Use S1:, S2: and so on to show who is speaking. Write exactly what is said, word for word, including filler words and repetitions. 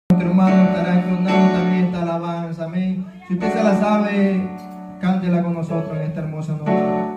S1: Nuestro hermano estará entonando también esta alabanza, amén. Si usted se la sabe, cántela con nosotros en esta hermosa noche.